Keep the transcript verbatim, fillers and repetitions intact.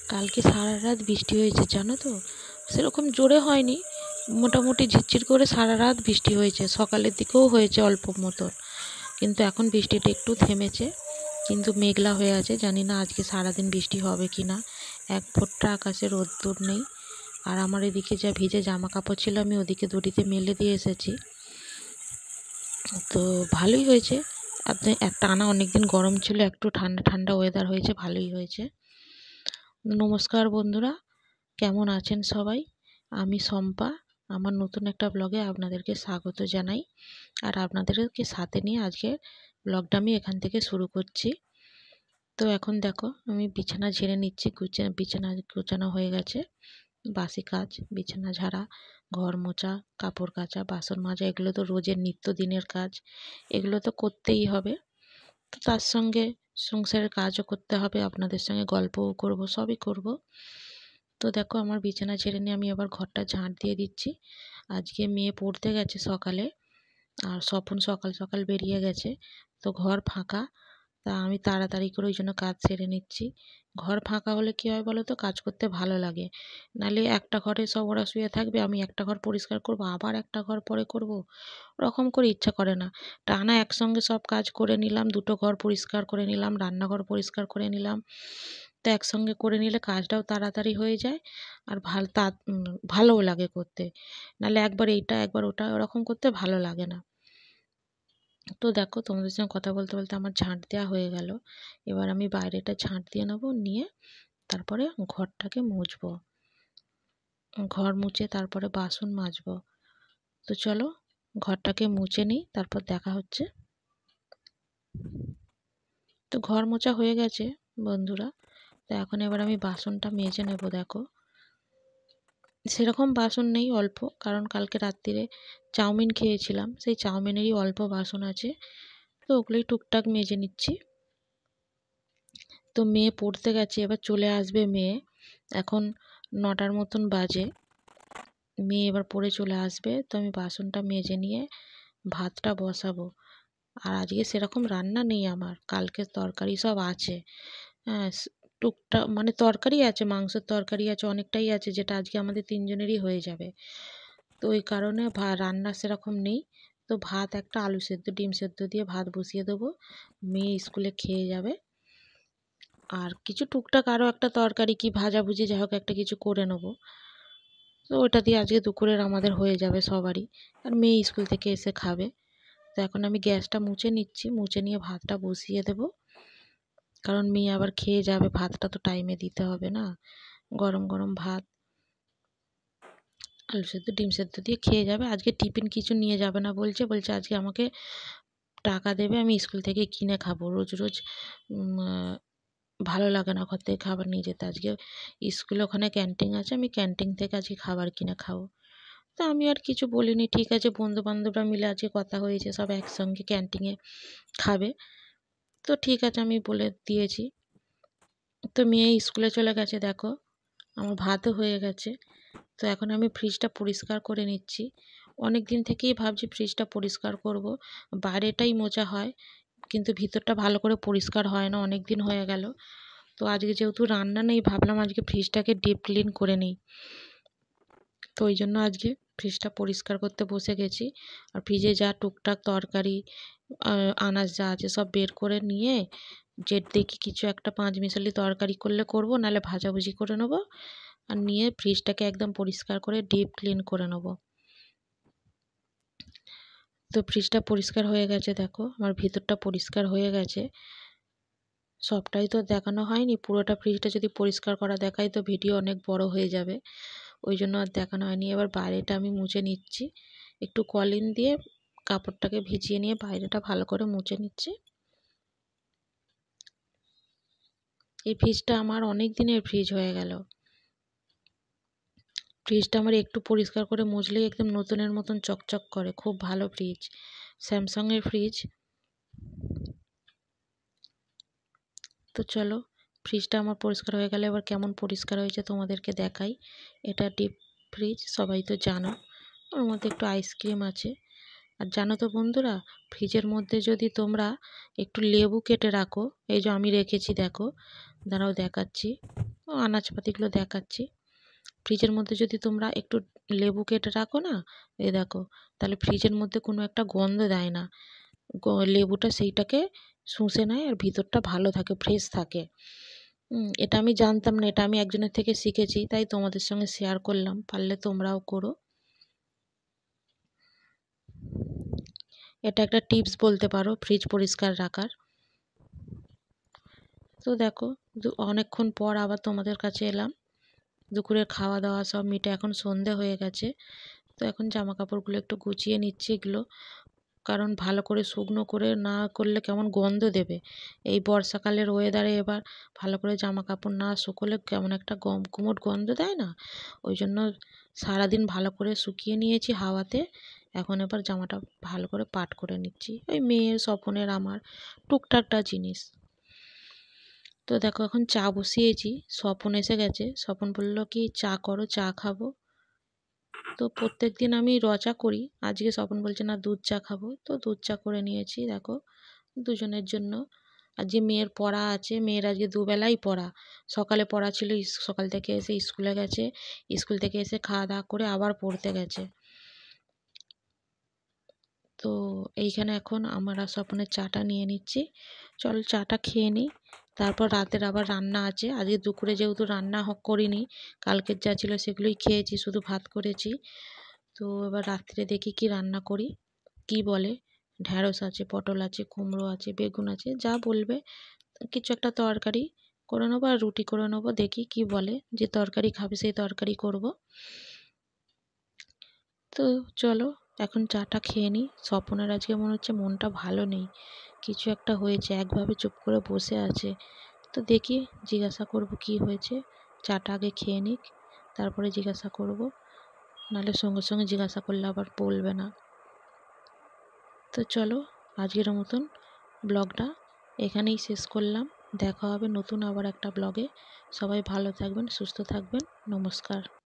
কালকে সারা রাত বৃষ্টি হয়েছে জানো তো, সেরকম জোরে হয়নি, মোটামুটি ঝিরঝির করে সারা রাত বৃষ্টি হয়েছে, সকালের দিকেও হয়েছে অল্প মতন, কিন্তু এখন বৃষ্টিটা একটু থেমেছে, কিন্তু মেঘলা হয়ে আছে। জানি না আজকে সারাদিন বৃষ্টি হবে কি না, এক ফোঁটা আকাশে রোদ্দুর নেই। আর আমার এদিকে যা ভিজে জামা কাপড় ছিল আমি ওদিকে দড়িতে মেলে দিয়ে এসেছি, তো ভালোই হয়েছে। আপনি টানা অনেক দিন গরম ছিল, একটু ঠান্ডা ঠান্ডা ওয়েদার হয়েছে, ভালোই হয়েছে। নমস্কার বন্ধুরা, কেমন আছেন সবাই? আমি শম্পা, আমার নতুন একটা ব্লগে আপনাদেরকে স্বাগত জানাই। আর আপনাদেরকে সাথে নিয়ে আজকে ব্লগটা আমি এখান থেকে শুরু করছি। তো এখন দেখো আমি বিছানা ঝেড়ে নিচ্ছি, গুছিয়ে বিছানা গোছানো হয়ে গেছে, বাসি কাজ, বিছানা ঝাড়া, ঘর মোছা, কাপড় কাচা, বাসন মাজা, এগুলো তো রোজের নিত্যদিনের কাজ, এগুলো তো করতেই হবে। তো তার সঙ্গে সংসারের কাজও করতে হবে, আপনাদের সঙ্গে গল্পও করব, সবই করব। তো দেখো আমার বিছানা ছেড়ে নিয়ে আমি আবার ঘরটা ঝাঁট দিয়ে দিচ্ছি। আজকে মেয়ে পড়তে গেছে সকালে, আর স্বপন সকাল সকাল বেরিয়ে গেছে, তো ঘর ফাঁকা। তা আমি তাড়াতাড়ি করে ওই জন্য কাজ সেরে নিচ্ছি। ঘর ফাঁকা হলে কী হয় বলো তো, কাজ করতে ভালো লাগে। নাহলে একটা ঘরে সব ওরা শুয়ে থাকবে, আমি একটা ঘর পরিষ্কার করব, আবার একটা ঘর পরে করব, ওরকম করে ইচ্ছা করে না। টানা একসঙ্গে সব কাজ করে নিলাম, দুটো ঘর পরিষ্কার করে নিলাম, রান্নাঘর পরিষ্কার করে নিলাম, তো একসঙ্গে করে নিলে কাজটাও তাড়াতাড়ি হয়ে যায়, আর ভাল তা ভালোও লাগে করতে। নাহলে একবার এইটা একবার ওটা ওরকম করতে ভালো লাগে না। তো দেখো তোমাদের সঙ্গে কথা বলতে বলতে আমার ঝাঁট দেওয়া হয়ে গেল। এবার আমি বাইরেটা ঝাঁট দিয়ে নেবো, নিয়ে তারপরে ঘরটাকে মুছবো, ঘর মুছে তারপরে বাসন মাজবো। তো চলো ঘরটাকে মুছে নিই, তারপর দেখা হচ্ছে। তো ঘর মোছা হয়ে গেছে বন্ধুরা, তো এখন এবার আমি বাসনটা মেজে নেব। দেখো সেরকম বাসন নেই, অল্প, কারণ কালকে রাত্রিরে চাউমিন খেয়েছিলাম, সেই চাউমিনেরই অল্প বাসন আছে, তো ওগুলোই টুকটাক মেজে নিচ্ছি। তো মেয়ে পড়তে গেছে, এবার চলে আসবে মেয়ে, এখন নটার মতন বাজে, মেয়ে এবার পড়ে চলে আসবে, তো আমি বাসনটা মেজে নিয়ে ভাতটা বসাবো। আর আজকে সেরকম রান্না নেই আমার, কালকের তরকারি সব আছে। হ্যাঁ, টুকটাক মানে তরকারি আছে, মাংসের তরকারি আছে, অনেকটাই আছে, যেটা আজকে আমাদের তিনজনেরই হয়ে যাবে। তো ওই কারণে ভা রান্না সেরকম নেই। তো ভাত একটা আলু সেদ্ধ ডিম সেদ্ধ দিয়ে ভাত বসিয়ে দেবো, মেয়ে স্কুলে খেয়ে যাবে। আর কিছু টুকটাক আরও একটা তরকারি কি ভাজাভুজি যাই হোক একটা কিছু করে নেবো, তো ওটা দিয়ে আজকে দুপুরের আমাদের হয়ে যাবে সবারই, আর মেয়ে স্কুল থেকে এসে খাবে। তো এখন আমি গ্যাসটা মুছে নিচ্ছি, মুছে নিয়ে ভাতটা বসিয়ে দেব, কারণ মেয়ে আবার খেয়ে যাবে, ভাতটা তো টাইমে দিতে হবে না। গরম গরম ভাত আলু সেদ্ধ ডিম সেদ্ধ দিয়ে খেয়ে যাবে। আজকে টিফিন কিছু নিয়ে যাবে না বলছে, বলছে আজকে আমাকে টাকা দেবে, আমি স্কুল থেকে কিনে খাবো, রোজ রোজ ভালো লাগে না ঘর থেকে খাবার নিয়ে যেতে। আজকে স্কুলে ওখানে ক্যান্টিন আছে, আমি ক্যান্টিন থেকে আজকে খাবার কিনে খাবো। তো আমি আর কিছু বলিনি, ঠিক আছে, বন্ধু বান্ধবরা মিলে আজকে কথা হয়েছে সব একসঙ্গে ক্যান্টিনে খাবে, তো ঠিক আছে আমি বলে দিয়েছি। তো মেয়ে স্কুলে চলে গেছে, দেখো আমার ভাতও হয়ে গেছে। তো এখন আমি ফ্রিজটা পরিষ্কার করে নিচ্ছি, অনেক দিন থেকেই ভাবছি ফ্রিজটা পরিষ্কার করব, বাইরেটাই মোছা হয় কিন্তু ভিতরটা ভালো করে পরিষ্কার হয় না, অনেক দিন হয়ে গেল। তো আজকে যেহেতু রান্না নেই, ভাবলাম আজকে ফ্রিজটাকে ডিপ ক্লিন করে নিই, তো ওই জন্য আজকে ফ্রিজটা পরিষ্কার করতে বসে গেছি। আর ফ্রিজে যা টুকটাক তরকারি আনাজ যা আছে সব বের করে নিয়ে, যে দেখি কিছু একটা পাঁচ মিশালি তরকারি করলে করব, নাহলে ভাজাভুজি করে নেবো, আর নিয়ে ফ্রিজটাকে একদম পরিষ্কার করে ডিপ ক্লিন করে নেব। তো ফ্রিজটা পরিষ্কার হয়ে গেছে, দেখো আমার ভিতরটা পরিষ্কার হয়ে গেছে, সবটাই তো দেখানো হয়নি, পুরোটা ফ্রিজটা যদি পরিষ্কার করা দেখাই তো ভিডিও অনেক বড় হয়ে যাবে, ওই জন্য আর দেখানো হয়নি। এবার বাইরেটা আমি মুছে নিচ্ছি, একটু কলিন দিয়ে কাপড়টাকে ভিজিয়ে নিয়ে বাইরেটা ভালো করে মুছে নিচ্ছি। এই ফ্রিজটা আমার অনেক দিনের ফ্রিজ হয়ে গেল, ফ্রিজটা আমার একটু পরিষ্কার করে মুছলেই একদম নতুনের মতন চকচক করে, খুব ভালো ফ্রিজ, স্যামসাংয়ের ফ্রিজ। তো চলো ফ্রিজটা আমার পরিষ্কার হয়ে গেলে এবার কেমন পরিষ্কার হয়েছে তোমাদেরকে দেখাই। এটা ডিপ ফ্রিজ, সবাই তো জানো, ওর মধ্যে একটু আইসক্রিম আছে। আর জানো তো বন্ধুরা, ফ্রিজের মধ্যে যদি তোমরা একটু লেবু কেটে রাখো, এই যে আমি রেখেছি দেখো, দাঁড়াও দেখাচ্ছি, আনাজপাতিগুলো দেখাচ্ছি। ফ্রিজের মধ্যে যদি তোমরা একটু লেবু কেটে রাখো না, এই দেখো, তাহলে ফ্রিজের মধ্যে কোনো একটা গন্ধ দেয় না। লেবুটা সেইটাকে শুষে নেয় আর ভিতরটা ভালো থাকে, ফ্রেশ থাকে। এটা আমি জানতাম না, এটা আমি একজনের থেকে শিখেছি, তাই তোমাদের সঙ্গে শেয়ার করলাম, পারলে তোমরাও করো। এটা একটা টিপস বলতে পারো ফ্রিজ পরিষ্কার রাখার। তো দেখো, অনেকক্ষণ পর আবার তোমাদের কাছে এলাম। দুপুরের খাওয়া দাওয়া সব মিটে এখন সন্ধে হয়ে গেছে। তো এখন জামা কাপড়গুলো একটু গুছিয়ে নিচ্ছি এগুলো, কারণ ভালো করে শুকনো করে না করলে কেমন গন্ধ দেবে। এই বর্ষাকালের ওয়েদারে এবার ভালো করে জামা কাপড় না শুকোলে কেমন একটা গম কুমোট গন্ধ দেয় না, ওই জন্য সারাদিন ভালো করে শুকিয়ে নিয়েছি হাওয়াতে। এখন এবার জামাটা ভালো করে পাট করে নিচ্ছি, ওই মেয়ের স্বপনের আমার টুকটাকটা জিনিস। তো দেখো এখন চা বসিয়েছি, স্বপন এসে গেছে। স্বপন বললো কি চা করো, চা খাবো। তো প্রত্যেক দিন আমি র চা করি, আজকে স্বপন বলছে না দুধ চা খাবো, তো দুধ চা করে নিয়েছি দেখো দুজনের জন্য। আজকে মেয়ের পড়া আছে, মেয়ের আজকে দুবেলাই পড়া। সকালে পড়া ছিল, সকাল থেকে এসে স্কুলে গেছে, স্কুল থেকে এসে খাওয়া দাওয়া করে আবার পড়তে গেছে। তো এইখানে এখন আমরা স্বপনের চাটা নিয়ে নিচ্ছি। চল চাটা খেয়ে নিই, তারপর রাতের আবার রান্না আছে। আজকে দুপুরে যেহেতু রান্না করিনি, কালকের যা ছিল সেগুলোই খেয়েছি, শুধু ভাত করেছি। তো এবার রাত্রে দেখি কি রান্না করি, কি বলে। ঢ্যাঁড়স আছে, পটল আছে, কুমড়ো আছে, বেগুন আছে, যা বলবে কিছু একটা তরকারি করে নেবো আর রুটি করে নেবো, দেখি কি বলে। যে তরকারি খাবে সেই তরকারি করব। তো চলো এখন চাটা খেয়ে নিই। স্বপনের আজকে মনে হচ্ছে মনটা ভালো নেই, কিছু একটা হয়েছে, একভাবে চুপ করে বসে আছে। তো দেখি জিজ্ঞাসা করব কি হয়েছে। চাটা আগে খেয়ে নিক, তারপরে জিজ্ঞাসা করব, নাহলে সঙ্গে সঙ্গে জিজ্ঞাসা করলে আবার বলবে না। তো চলো আজকের মতন ব্লগটা এখানেই শেষ করলাম। দেখা হবে নতুন আবার একটা ব্লগে। সবাই ভালো থাকবেন, সুস্থ থাকবেন। নমস্কার।